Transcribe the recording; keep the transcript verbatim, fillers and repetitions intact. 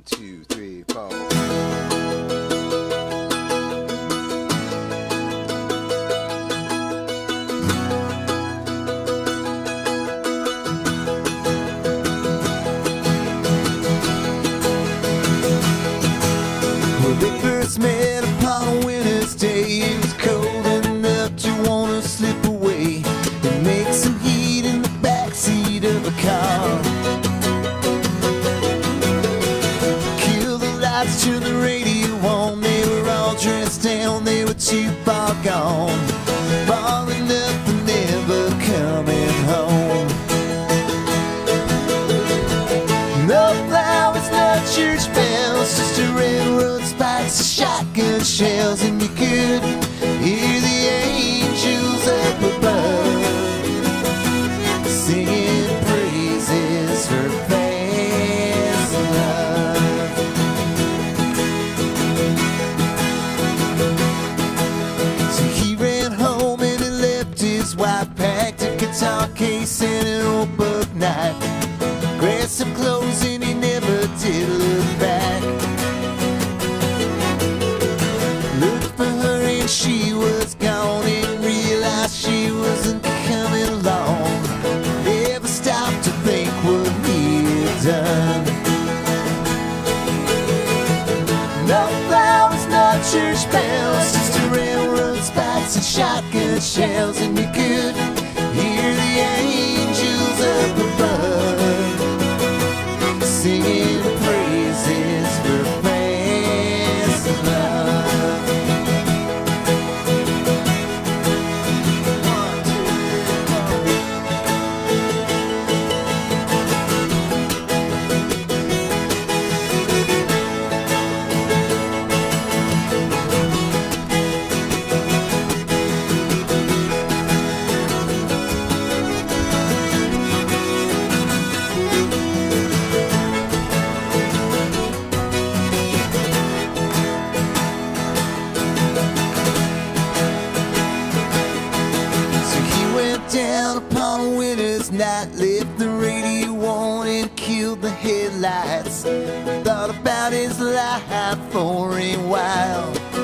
two, three, four. Well, they first met upon a winter's day. It was cold enough to want to slip away and make some heat in the backseat of a car. Kill the lights, turn the radio on. They were all dressed down, they were too far gone, far enough for never coming home. No flowers, no church bells, just a railroad spikes and shotgun shells, and you could hear the angels up above singing praises for past love. So he ran home and he left his wife, packed a guitar case and an old buck knife, grabbed some clothes and he never did look back. Looked for her and she was gone, and realized she wasn't coming along. Never stopped to think what he had done. No flowers, no church bells, just a railroad spikes and shotgun shells, and you could hear the angels up above singing praises for past love. One, two, down upon a winter's night, left the radio on and killed the headlights. Thought about his life for a while.